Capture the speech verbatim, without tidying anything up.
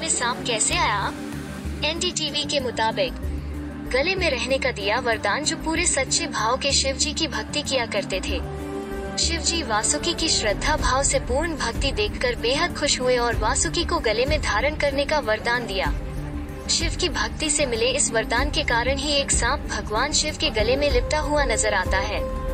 में सांप कैसे आया? एन डी टी वी के मुताबिक गले में रहने का दिया वरदान जो पूरे सच्चे भाव के शिव जी की भक्ति किया करते थे। शिव जी वासुकी की श्रद्धा भाव से पूर्ण भक्ति देखकर बेहद खुश हुए और वासुकी को गले में धारण करने का वरदान दिया। शिव की भक्ति से मिले इस वरदान के कारण ही एक सांप भगवान शिव के गले में लिपटा हुआ नजर आता है।